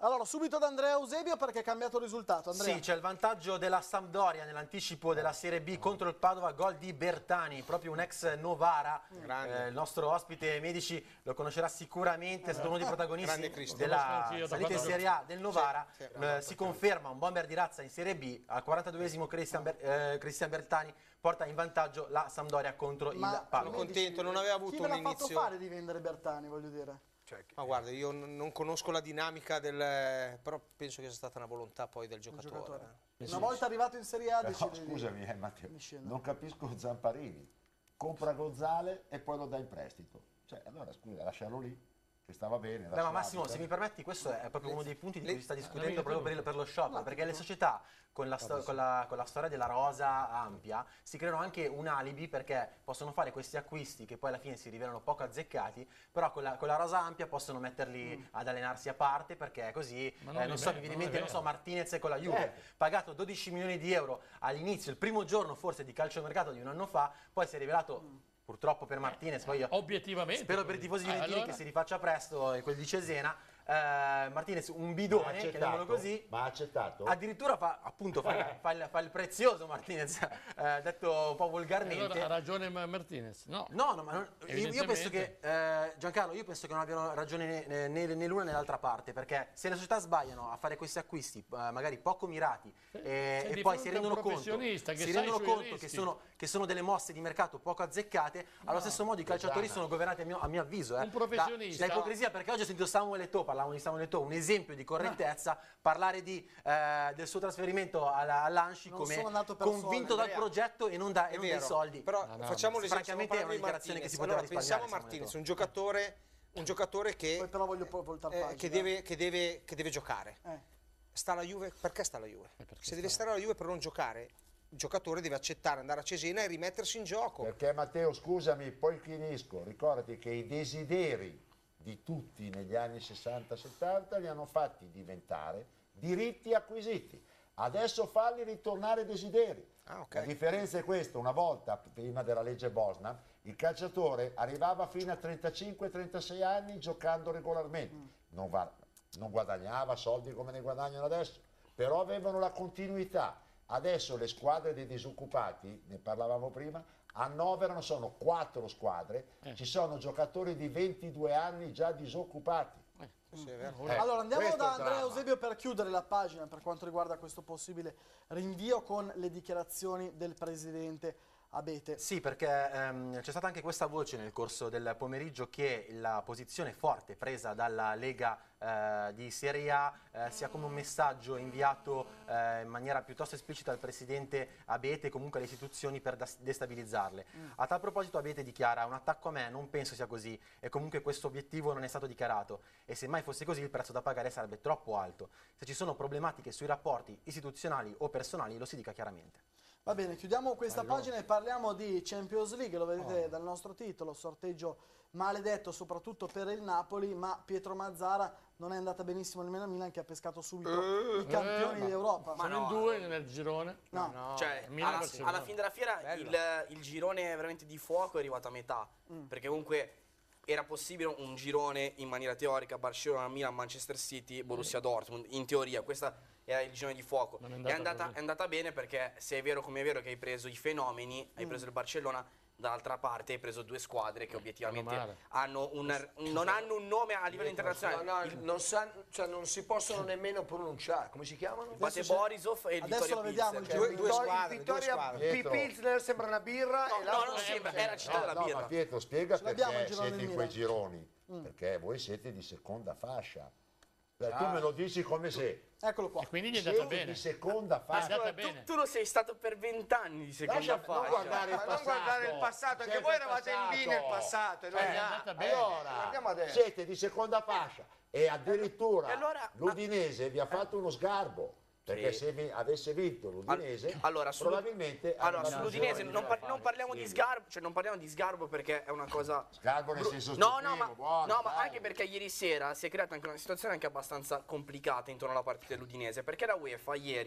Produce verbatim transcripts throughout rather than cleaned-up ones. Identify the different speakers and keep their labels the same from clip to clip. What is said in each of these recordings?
Speaker 1: Allora, subito da Andrea Eusebio perché è cambiato il risultato. Andrea.
Speaker 2: Sì, c'è il vantaggio della Sampdoria nell'anticipo della Serie B contro il Padova, gol di Bertani, proprio un ex Novara. Eh, il nostro ospite Medici lo conoscerà sicuramente, è stato uno dei protagonisti della salita in Serie A del Novara. Sì, sì, eh, si conferma un bomber di razza in Serie B, al quarantaduesimo Cristian, Ber eh, Cristian Bertani porta in vantaggio la Sampdoria contro
Speaker 1: Ma
Speaker 2: il Padova.
Speaker 3: Sono contento, non aveva avuto un inizio.
Speaker 1: Chi ve l'ha fatto fare di vendere Bertani, voglio dire?
Speaker 3: Cioè, ma guarda, io non conosco la dinamica del... però penso che sia stata una volontà poi del giocatore. giocatore.
Speaker 1: Eh. Una volta arrivato in Serie A
Speaker 4: Però,
Speaker 1: decide
Speaker 4: scusami
Speaker 1: di...
Speaker 4: eh, Matteo, non capisco Zamparini. Compra Gonzale e poi lo dà in prestito. Cioè, allora scusa, lasciarlo lì, che stava bene.
Speaker 2: Beh, ma Massimo, se mi permetti, questo è proprio uno dei punti di cui si sta discutendo proprio per, il, per lo shop, perché le società con la, con, la, con la storia della rosa ampia si creano anche un alibi perché possono fare questi acquisti che poi alla fine si rivelano poco azzeccati, però con la, con la rosa ampia possono metterli mm. ad allenarsi a parte perché così, non, eh, non so, mi viene in mente, non so, Martinez con la Juve, eh. pagato dodici milioni di euro all'inizio, il primo giorno forse di calciomercato di un anno fa, poi si è rivelato... Mm. Purtroppo per Martinez, poi io
Speaker 5: obiettivamente
Speaker 2: spero per i tifosi juventini allora... che si rifaccia presto e quelli di Cesena. Eh, Martinez un bidone, chiamiamolo così,
Speaker 4: ma ha accettato?
Speaker 2: Addirittura fa, appunto, fa, fa, il, fa il prezioso Martinez, eh, detto un po' volgarmente.
Speaker 5: Allora ha ragione Martinez, no?
Speaker 2: No, no, ma non, io, io penso che, eh, Giancarlo, io penso che non abbiano ragione né, né, né l'una né l'altra parte, perché se le società sbagliano a fare questi acquisti, eh, magari poco mirati, eh, e poi si rendono conto,
Speaker 5: che
Speaker 2: si rendono conto che sono, che sono delle mosse di mercato poco azzeccate, no, allo stesso modo i calciatori sono governati a mio, a mio avviso, eh,
Speaker 5: un professionista.
Speaker 2: Da, da ipocrisia, perché oggi ho sentito Samuel Eto'o, parlavamo di Samuel Eto'o, un esempio di correttezza, no. parlare di, eh, del suo trasferimento all'Anci come convinto dal progetto e non, da, e non dai soldi.
Speaker 3: Però no, no, facciamo l'esempio,
Speaker 2: francamente è una dichiarazione che si poteva
Speaker 3: allora,
Speaker 2: risparmiare.
Speaker 3: Pensiamo a Martinez, un giocatore, un giocatore che,
Speaker 1: poi però voglio voltare
Speaker 3: eh, che, deve, che, deve, che deve giocare. Eh. Sta alla Juve, perché sta alla Juve? Eh, Se deve stare alla Juve per non giocare, il giocatore deve accettare, andare a Cesena e rimettersi in gioco.
Speaker 4: Perché Matteo, scusami, poi finisco, ricordati che i desideri di tutti negli anni sessanta settanta li hanno fatti diventare diritti acquisiti. Adesso falli ritornare desideri. Ah, okay. La differenza è questa: una volta, prima della legge Bosna, il calciatore arrivava fino a trentacinque trentasei anni giocando regolarmente. Mm. Non, va, non guadagnava soldi come ne guadagnano adesso, però avevano la continuità. Adesso le squadre dei disoccupati, ne parlavamo prima, annoverano, sono quattro squadre, eh. ci sono giocatori di ventidue anni già disoccupati.
Speaker 1: Eh, sì, è vero. Eh, allora andiamo da Andrea Eusebio per chiudere la pagina per quanto riguarda questo possibile rinvio con le dichiarazioni del presidente Abete.
Speaker 2: Sì, perché ehm, c'è stata anche questa voce nel corso del pomeriggio che la posizione forte presa dalla Lega eh, di Serie A eh, sia come un messaggio inviato eh, in maniera piuttosto esplicita al presidente Abete e comunque alle istituzioni per destabilizzarle. Mm. A tal proposito Abete dichiara: un attacco a me non penso sia così e comunque questo obiettivo non è stato dichiarato e se mai fosse così il prezzo da pagare sarebbe troppo alto. Se ci sono problematiche sui rapporti istituzionali o personali lo si dica chiaramente.
Speaker 1: Va bene, chiudiamo questa allora. pagina e parliamo di Champions League, lo vedete oh. dal nostro titolo, sorteggio maledetto soprattutto per il Napoli, ma Pietro Mazzara non è andata benissimo nemmeno a Milan che ha pescato subito uh, i campioni
Speaker 5: eh,
Speaker 1: d'Europa.
Speaker 5: Ma sono no. in due nel girone.
Speaker 1: No,
Speaker 6: no. Cioè, alla, alla fine della fiera il, il girone veramente di fuoco è arrivato a metà, mm. perché comunque era possibile un girone in maniera teorica, Barcellona, Milan, Manchester City, Borussia Dortmund, in teoria, questa era il girone di fuoco. È andata, è, andata, è andata bene perché se è vero come è vero che hai preso i fenomeni, hai preso il Barcellona, dall'altra parte hai preso due squadre che obiettivamente hanno un, un, non hanno un nome a livello internazionale.
Speaker 7: No, no, il, non, sa, cioè non si possono nemmeno pronunciare. Come si chiamano?
Speaker 6: Bate Borisov e il
Speaker 1: Adesso
Speaker 6: Vittoria
Speaker 1: lo vediamo.
Speaker 6: Pilsner.
Speaker 7: Due, due squadre, Vittoria Pilsner sembra una birra.
Speaker 6: No,
Speaker 7: e
Speaker 6: no, non sembra, è la città
Speaker 4: no,
Speaker 6: della
Speaker 4: no,
Speaker 6: birra.
Speaker 4: Ma Pietro, spiega perché siete in quei
Speaker 1: Milan.
Speaker 4: gironi. Mm. Perché voi siete di seconda fascia. Beh, ah. Tu me lo dici come se...
Speaker 1: Eccolo qua.
Speaker 5: E quindi gli è andata bene.
Speaker 4: di seconda fascia.
Speaker 6: Ma, tu, tu lo sei stato per vent'anni di seconda
Speaker 4: Lascia,
Speaker 6: fascia.
Speaker 4: Non guardare il
Speaker 7: ma
Speaker 4: passato.
Speaker 7: non guardare il passato, anche voi eravate in B nel passato.
Speaker 4: Eh,
Speaker 7: è
Speaker 4: andata bene. Allora, siete di seconda fascia e addirittura
Speaker 6: allora,
Speaker 4: l'Udinese vi ha fatto uno sgarbo. Perché sì. se vi avesse vinto l'Udinese,
Speaker 6: allora,
Speaker 4: probabilmente...
Speaker 6: Allora, sull'Udinese non, par non parliamo sì. di sgarbo, cioè non parliamo di sgarbo perché è una cosa...
Speaker 4: Sgarbo nel senso
Speaker 6: no, no, ma,
Speaker 4: buono,
Speaker 6: no, ma anche perché ieri sera si è creata anche una situazione anche abbastanza complicata intorno alla partita dell'Udinese, perché la UEFA ieri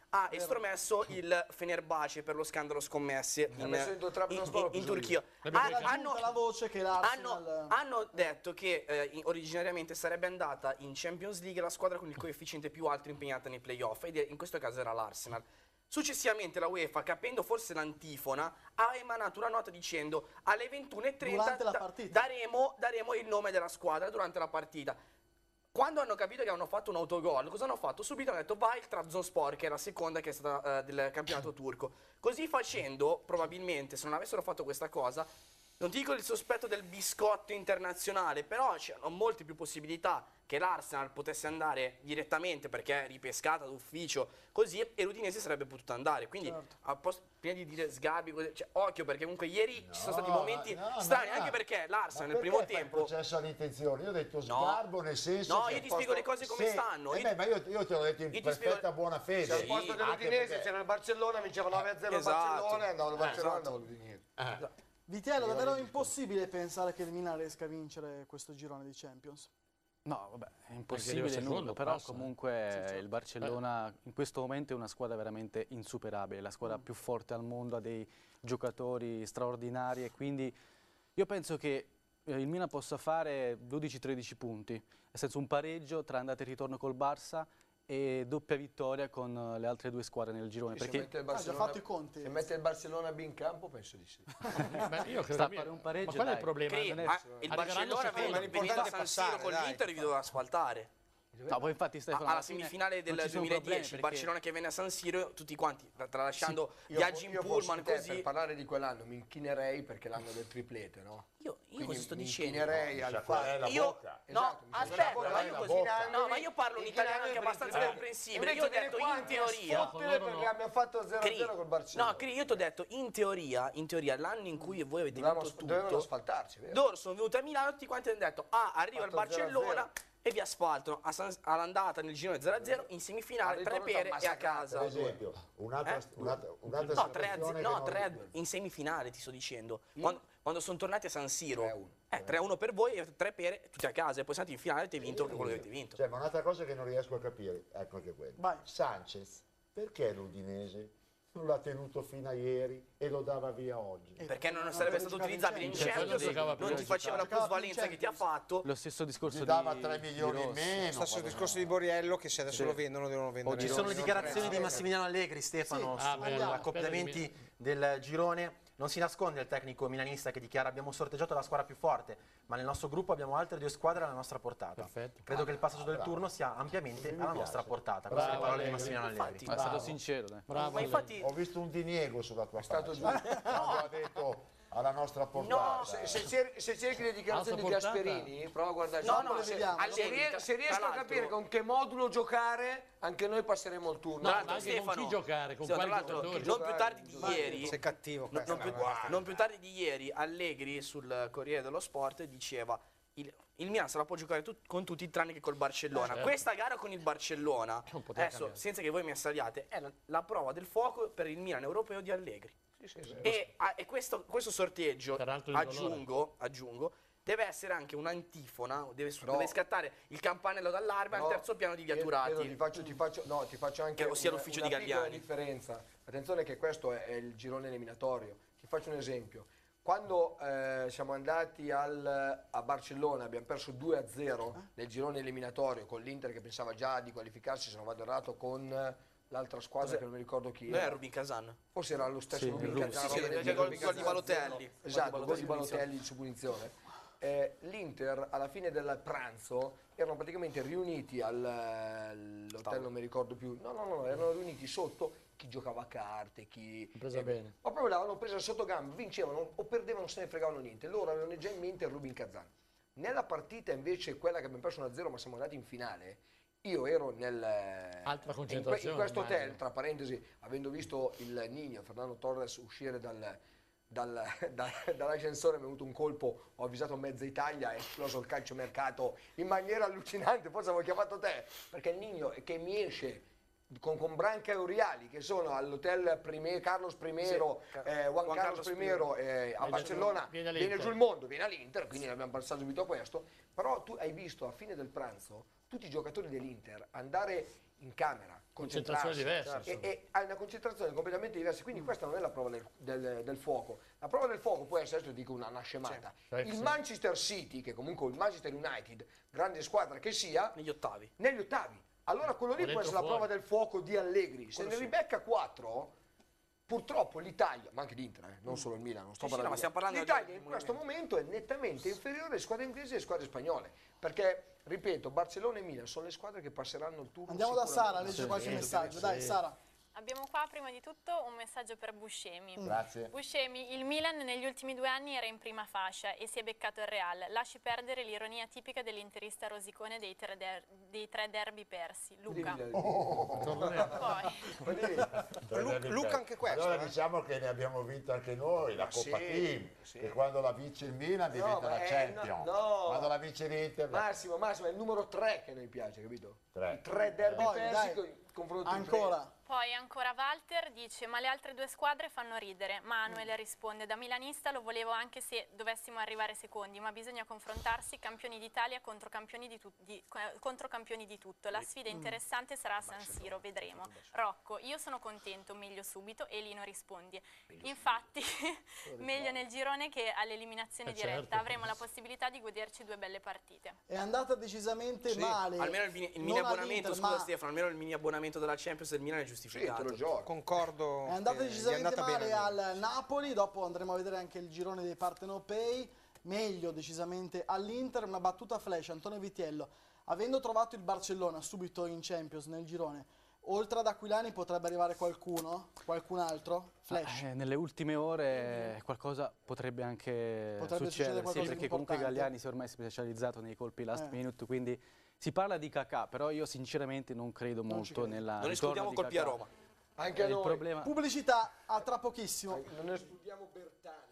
Speaker 6: ha estromesso il Fenerbahce per lo scandalo scommesse in,
Speaker 7: messo dentro Trabzonspor,
Speaker 6: in-
Speaker 7: l'ho
Speaker 6: in
Speaker 7: preso
Speaker 6: Turchia.
Speaker 1: Ha
Speaker 6: Han-
Speaker 1: raggiunto la voce che
Speaker 6: hanno,
Speaker 1: l'Arsenal...
Speaker 6: hanno detto che eh, in- originariamente sarebbe andata in Champions League la squadra con il coefficiente più alto impegnata nei playoff, ed in questo caso era l'Arsenal. Successivamente la UEFA, capendo forse l'antifona, ha emanato una nota dicendo alle ventuno e trenta
Speaker 1: Durante la
Speaker 6: da-
Speaker 1: partita.
Speaker 6: daremo, daremo il nome della squadra durante la partita. Quando hanno capito che hanno fatto un autogol, cosa hanno fatto? Subito hanno detto vai il Trabzonspor, che è la seconda che è stata eh, del campionato turco. Così facendo, probabilmente, se non avessero fatto questa cosa, non ti dico il sospetto del biscotto internazionale, però c'erano molte più possibilità che l'Arsenal potesse andare direttamente perché è ripescata d'ufficio, così, e l'Udinese sarebbe potuta andare. Quindi,
Speaker 1: Certo.
Speaker 6: a posto- prima di dire Sgarbi, così, cioè, occhio, perché comunque ieri ci sono stati
Speaker 4: No,
Speaker 6: momenti
Speaker 4: ma- no,
Speaker 6: strani,
Speaker 4: ma-
Speaker 6: anche perché l'Arsenal
Speaker 4: Ma
Speaker 6: nel primo
Speaker 4: perché fai
Speaker 6: tempo...
Speaker 4: il processo all'intenzione? Io ho detto sgarbo nel senso
Speaker 6: No,
Speaker 4: che
Speaker 6: io
Speaker 4: al
Speaker 6: ti spiego le cose come
Speaker 4: se-
Speaker 6: stanno.
Speaker 4: eh
Speaker 6: Io
Speaker 4: beh,
Speaker 6: ti-
Speaker 4: ma io, io te l'ho detto in
Speaker 6: io ti
Speaker 4: perfetta
Speaker 6: spiego-
Speaker 4: buona fede.
Speaker 7: Se al
Speaker 6: Sì,
Speaker 7: posto
Speaker 4: anche
Speaker 7: dell'Udinese
Speaker 4: perché-
Speaker 7: c'era il Barcellona, vinceva nove a zero il
Speaker 6: Esatto.
Speaker 7: Barcellona e andava al Barcellona e
Speaker 6: Esatto.
Speaker 7: andava all'Udinese.
Speaker 4: Eh.
Speaker 1: Vitiello, davvero impossibile pensare che il Milan riesca a vincere questo girone di Champions.
Speaker 8: No, vabbè, è
Speaker 5: arriva
Speaker 8: impossibile
Speaker 5: secondo,
Speaker 8: nulla, però
Speaker 5: passa, eh.
Speaker 8: comunque il Barcellona in questo momento è una squadra veramente insuperabile, la squadra più forte al mondo, ha dei giocatori straordinari e quindi io penso che eh, il Milan possa fare dodici tredici punti, nel senso un pareggio tra andata e ritorno col Barça e doppia vittoria con eh, le altre due squadre nel girone,
Speaker 7: Se
Speaker 8: perché
Speaker 7: mette il
Speaker 1: Ha già
Speaker 7: Barcellona,
Speaker 1: fatto i conti.
Speaker 7: se mette il Barcellona B in campo, penso di sì.
Speaker 5: Beh, io credo
Speaker 8: sta a
Speaker 5: che-
Speaker 8: fare un pareggio,
Speaker 5: Ma qual è il
Speaker 8: dai.
Speaker 5: problema?
Speaker 6: Cri-
Speaker 5: Non è-
Speaker 6: ah, il
Speaker 5: arriveranno
Speaker 6: Barcellona
Speaker 5: secondi.
Speaker 6: veniva,
Speaker 3: l'importante
Speaker 6: veniva a
Speaker 3: è
Speaker 6: San
Speaker 3: passare,
Speaker 6: Siro con
Speaker 3: dai.
Speaker 6: l'Inter e vi doveva asfaltare.
Speaker 8: No, poi infatti Stefano,
Speaker 6: alla
Speaker 8: alla fine
Speaker 6: semifinale del
Speaker 8: non ci sono
Speaker 6: duemiladieci,
Speaker 8: problemi,
Speaker 6: il
Speaker 8: perché-
Speaker 6: Barcellona che venne a San Siro, tutti quanti, tra- tralasciando
Speaker 7: Io,
Speaker 6: viaggi in
Speaker 7: io fossi
Speaker 6: pullman
Speaker 7: te,
Speaker 6: così.
Speaker 7: per parlare di quell'anno mi inchinerei perché l'anno del triplete, no?
Speaker 6: Io, io
Speaker 7: Quindi
Speaker 6: cosa sto
Speaker 7: mi
Speaker 6: dicendo?
Speaker 7: inchinerei al
Speaker 4: sciacquerei
Speaker 7: fatto...
Speaker 4: la
Speaker 6: Io,
Speaker 4: bocca.
Speaker 6: no,
Speaker 7: Esatto, mi
Speaker 6: aspetta,
Speaker 7: sciacquerei
Speaker 6: ma
Speaker 7: la
Speaker 6: io
Speaker 4: la
Speaker 6: così,
Speaker 4: bocca.
Speaker 6: no, ma io parlo un italiano anche abbastanza
Speaker 7: Eh.
Speaker 6: comprensibile. Io ho detto in teoria,
Speaker 7: Sfottere perché abbiamo fatto zero a
Speaker 6: Cri-
Speaker 7: zero col Barcellona.
Speaker 6: no, Cri, io ti ho detto in teoria, in teoria l'anno in cui voi avete
Speaker 7: Dovevamo,
Speaker 6: vinto
Speaker 7: dovevano
Speaker 6: tutto,
Speaker 7: asfaltarci, vero?
Speaker 6: loro sono venuti a Milano, tutti quanti hanno detto ah, arriva il
Speaker 7: Fatto zero a
Speaker 6: Barcellona
Speaker 7: zero.
Speaker 6: e vi asfaltano a San- all'andata nel girone zero a zero, in semifinale
Speaker 7: Al
Speaker 6: tre
Speaker 7: ritorno
Speaker 6: pere e a
Speaker 7: t'ha
Speaker 6: casa.
Speaker 4: Per esempio, un'altra,
Speaker 6: Eh?
Speaker 4: un'altra, un'altra
Speaker 6: No, tre a
Speaker 4: situazione
Speaker 6: zero,
Speaker 4: che
Speaker 6: no,
Speaker 4: non-
Speaker 6: tre a due, in semifinale ti sto dicendo. Quando, quando sono tornati a San Siro,
Speaker 7: tre a uno.
Speaker 6: eh, tre a uno per voi, e tre per tutti a casa, e poi siete in finale e avete vinto quello che avete vinto.
Speaker 4: Cioè, ma un'altra cosa che non riesco a capire, ecco anche quello.
Speaker 1: Vai.
Speaker 4: Sanchez, perché l'Udinese non l'ha tenuto fino a ieri e lo dava via oggi?
Speaker 6: Perché non sarebbe stato utilizzabile in
Speaker 1: Champions.
Speaker 6: Champions,
Speaker 5: giocava
Speaker 6: non
Speaker 5: più.
Speaker 6: ti faceva la
Speaker 1: Giocava più in
Speaker 6: plusvalenza che ti ha
Speaker 1: Champions.
Speaker 6: fatto.
Speaker 8: lo stesso discorso
Speaker 4: Gli
Speaker 8: di
Speaker 4: dava tre milioni
Speaker 8: di
Speaker 4: in
Speaker 8: Rossi.
Speaker 4: meno.
Speaker 3: Stesso
Speaker 4: quando
Speaker 3: discorso
Speaker 4: no.
Speaker 3: di Borriello, che se adesso
Speaker 8: Sì.
Speaker 3: lo vendono devono vendere.
Speaker 2: Ci
Speaker 8: Di
Speaker 2: sono le
Speaker 8: Rossi.
Speaker 2: dichiarazioni di Massimiliano Allegri, Stefano,
Speaker 1: Sì.
Speaker 5: Ah,
Speaker 2: sugli
Speaker 5: bello.
Speaker 2: accoppiamenti del girone. Non si nasconde il tecnico milanista che dichiara abbiamo sorteggiato la squadra più forte, ma nel nostro gruppo abbiamo altre due squadre alla nostra portata.
Speaker 5: Perfetto.
Speaker 2: Credo che il passaggio del
Speaker 4: bravo.
Speaker 2: turno sia ampiamente
Speaker 4: Mi
Speaker 2: alla
Speaker 4: piace.
Speaker 2: nostra portata. Queste sono le
Speaker 4: Bravo,
Speaker 2: parole di
Speaker 4: Allegri.
Speaker 2: Massimiliano Allegri.
Speaker 6: Infatti,
Speaker 8: Ma è stato
Speaker 4: Bravo.
Speaker 8: sincero, dai.
Speaker 5: Bravo.
Speaker 6: ma infatti
Speaker 4: Ho visto un diniego sulla tua
Speaker 7: stato
Speaker 4: faccia. Quando ha detto alla nostra portata.
Speaker 6: No,
Speaker 7: Se, se cer- se cerchi le dichiarazioni di
Speaker 5: Alta portata.
Speaker 7: Gasperini, prova a guardare.
Speaker 6: No,
Speaker 1: no,
Speaker 7: se,
Speaker 1: le vediamo.
Speaker 7: se
Speaker 6: Allegri,
Speaker 7: rie- se
Speaker 6: tra
Speaker 7: riesco a
Speaker 6: l'altro-
Speaker 7: capire con che modulo giocare, anche noi passeremo il turno.
Speaker 6: Tra
Speaker 5: No,
Speaker 6: l'altro,
Speaker 5: ma anche con
Speaker 6: Stefano,
Speaker 5: chi giocare, con
Speaker 6: Stefano,
Speaker 5: quali
Speaker 6: tra l'altro,
Speaker 5: giocatori.
Speaker 6: non più tardi di ieri,
Speaker 3: Sei cattivo.
Speaker 6: no-
Speaker 3: questo.
Speaker 6: non, più, non più tardi di ieri Allegri sul Corriere dello Sport diceva il, il Milan se la può giocare tut- con tutti tranne che col Barcellona.
Speaker 5: certo.
Speaker 6: Questa gara con il Barcellona,
Speaker 5: Non poteva
Speaker 6: adesso
Speaker 5: cambiare.
Speaker 6: senza che voi mi assaliate, è la, la prova del fuoco per il Milan europeo di Allegri.
Speaker 7: Sì, sì, sì.
Speaker 6: E, a- e questo, questo sorteggio,
Speaker 5: Peraltro indolore.
Speaker 6: aggiungo, aggiungo, deve essere anche un'antifona, deve,
Speaker 7: Però-
Speaker 6: deve scattare il campanello d'allarme
Speaker 7: No,
Speaker 6: al terzo piano di Via
Speaker 7: Pedro,
Speaker 6: Turati.
Speaker 7: Pedro, ti faccio, ti faccio, no, ti faccio anche
Speaker 6: Che ossia
Speaker 7: una-
Speaker 6: l'ufficio
Speaker 7: una
Speaker 6: di
Speaker 7: piccola
Speaker 6: Galliani.
Speaker 7: differenza. Attenzione che questo è, è il girone eliminatorio. Ti faccio un esempio. Quando eh, siamo andati al- a Barcellona abbiamo perso due a zero nel girone eliminatorio con l'Inter che pensava già di qualificarsi, se non vado errato, con l'altra squadra
Speaker 6: Cos'è?
Speaker 7: che non mi ricordo chi
Speaker 6: Non è
Speaker 7: era.
Speaker 6: Rubin Kazan.
Speaker 7: Forse era lo stesso
Speaker 8: Sì,
Speaker 7: Rubin
Speaker 8: Rubin.
Speaker 7: Kazan,
Speaker 6: Sì, sì,
Speaker 7: roba del
Speaker 6: c'è
Speaker 7: genere,
Speaker 6: gol-
Speaker 7: Rubin
Speaker 6: gol di
Speaker 7: Kazan
Speaker 6: Balotelli.
Speaker 7: zero. Esatto, gol di
Speaker 6: Balotelli su
Speaker 7: Balotelli su punizione. Eh, L'Inter alla fine del pranzo erano praticamente riuniti al- all'hotel,
Speaker 6: Tavolo.
Speaker 7: non mi ricordo più, no no no, erano riuniti sotto chi giocava a carte, chi...
Speaker 5: Presa
Speaker 7: eh,
Speaker 5: bene.
Speaker 7: Ma proprio l'avevano presa sotto gamba, vincevano o perdevano, non se ne fregavano niente, loro avevano già in mente il Rubin Kazan. Nella partita invece, quella che abbiamo perso uno a zero ma siamo andati in finale, io ero nel,
Speaker 5: Altra
Speaker 7: in, que-
Speaker 5: concentrazione,
Speaker 7: in questo hotel,
Speaker 5: immagino.
Speaker 7: tra parentesi, avendo visto il Nino, Fernando Torres, uscire dal, dal, da- dall'ascensore, mi è venuto un colpo, ho avvisato mezza Italia, è esploso il calciomercato in maniera allucinante, forse avevo chiamato te, perché il Nino che mi esce con, con Branca e Oriali, che sono all'hotel Prime- Carlos Primero,
Speaker 6: Sì,
Speaker 7: eh, Juan,
Speaker 6: Juan
Speaker 7: Carlos
Speaker 6: Carlos
Speaker 7: Primero eh, a
Speaker 5: Viene
Speaker 7: Barcellona,
Speaker 5: giù- viene
Speaker 7: viene,
Speaker 5: all'Inter.
Speaker 7: giù il mondo, viene all'Inter, quindi abbiamo pensato subito a questo, però tu hai visto a fine del pranzo tutti i giocatori dell'Inter andare in camera,
Speaker 5: Concentrazioni
Speaker 7: concentrarsi,
Speaker 5: diverse,
Speaker 7: e, e hai una concentrazione completamente diversa, quindi questa non è la prova del, del- del fuoco. La prova del fuoco può essere, adesso dico una, una scemata,
Speaker 5: Sì.
Speaker 7: il
Speaker 5: Sì.
Speaker 7: Manchester City, che comunque il Manchester United, grande squadra che sia,
Speaker 6: Negli ottavi.
Speaker 7: negli ottavi. Allora quello lì
Speaker 5: O
Speaker 7: può
Speaker 5: dentro
Speaker 7: essere la
Speaker 5: fuori.
Speaker 7: prova del fuoco di Allegri. Se
Speaker 6: Quello
Speaker 7: ne
Speaker 6: sì.
Speaker 7: ribecca quattro, purtroppo l'Italia, ma anche l'Inter, eh, non solo il Milan, non sto
Speaker 6: Sì, sì, no,
Speaker 7: parlando
Speaker 6: ma stiamo parlando
Speaker 7: l'Italia
Speaker 6: di-
Speaker 7: in
Speaker 6: di
Speaker 7: questo momento è nettamente inferiore alle squadre inglesi e alle squadre spagnole, perché, ripeto, Barcellona e Milan sono le squadre che passeranno il turno.
Speaker 1: Andiamo da Sara a
Speaker 7: sicuramente.
Speaker 1: leggere qualche
Speaker 5: Sì,
Speaker 1: messaggio.
Speaker 5: sì.
Speaker 1: Dai, Sara.
Speaker 9: Abbiamo qua prima di tutto un messaggio per Buscemi.
Speaker 4: Grazie.
Speaker 9: Buscemi, il Milan negli ultimi due anni era in prima fascia e si è beccato il Real. Lasci perdere l'ironia tipica dell'interista rosicone dei tre, der- dei tre derby persi. Luca. Poi.
Speaker 3: Lu- Luca anche questo,
Speaker 4: Allora
Speaker 3: eh.
Speaker 4: diciamo che ne abbiamo vinto anche noi, la
Speaker 7: Ma
Speaker 4: Coppa
Speaker 7: sì,
Speaker 4: Team,
Speaker 7: sì.
Speaker 4: che quando la vince il Milan diventa
Speaker 7: ma
Speaker 4: la
Speaker 7: è-
Speaker 4: Champion.
Speaker 7: no, no.
Speaker 4: Quando la vince l'Inter...
Speaker 7: Massimo, Massimo, è il numero tre che a noi piace, capito?
Speaker 4: Tre.
Speaker 7: I tre derby
Speaker 1: Poi,
Speaker 7: persi
Speaker 1: dai,
Speaker 7: con il confronto
Speaker 1: Ancora.
Speaker 9: Poi ancora Walter dice, ma le altre due squadre fanno ridere. Manuel risponde, da milanista lo volevo anche se dovessimo arrivare secondi, ma bisogna confrontarsi campioni d'Italia contro campioni di, tu- di- contro campioni di tutto. La sfida interessante sarà a San Siro, vedremo. Rocco, io sono contento, meglio subito. E Lino risponde, infatti meglio nel girone che all'eliminazione
Speaker 5: Eh,
Speaker 9: diretta.
Speaker 5: certo.
Speaker 9: Avremo la possibilità di goderci due belle partite.
Speaker 1: È andata decisamente
Speaker 3: Sì,
Speaker 1: male.
Speaker 6: Almeno il, mini- il
Speaker 1: Non
Speaker 6: mini abbonamento,
Speaker 1: all'Inter,
Speaker 6: scusa
Speaker 1: ma
Speaker 6: Stefano, almeno il mini abbonamento della Champions del Milan è
Speaker 7: Sì,
Speaker 6: giustificato.
Speaker 7: te lo gioco.
Speaker 3: Concordo.
Speaker 1: È andata
Speaker 3: che gli è
Speaker 1: decisamente
Speaker 3: andata
Speaker 1: male
Speaker 3: bene al
Speaker 1: al Napoli, dopo andremo a vedere anche il girone dei partenopei, meglio decisamente all'Inter, una battuta flash, Antonio Vitiello, avendo trovato il Barcellona subito in Champions nel girone, oltre ad Aquilani potrebbe arrivare qualcuno? Qualcun altro? Flash.
Speaker 8: Eh, nelle ultime ore qualcosa potrebbe anche
Speaker 1: Potrebbe succedere
Speaker 8: succedere, sì,
Speaker 1: qualcosa di
Speaker 8: perché comunque
Speaker 1: importante.
Speaker 8: Galliani si è ormai specializzato nei colpi last
Speaker 1: Eh.
Speaker 8: minute, quindi si parla di Kakà, però io sinceramente non credo
Speaker 1: Non ci
Speaker 8: molto
Speaker 1: credo.
Speaker 8: nella
Speaker 6: Non escludiamo
Speaker 8: ritorno di
Speaker 6: colpi a
Speaker 8: Kakà.
Speaker 6: Roma.
Speaker 7: Anche a
Speaker 8: il
Speaker 7: noi.
Speaker 8: problema
Speaker 1: Pubblicità, a tra pochissimo.
Speaker 7: Non escludiamo Bertani.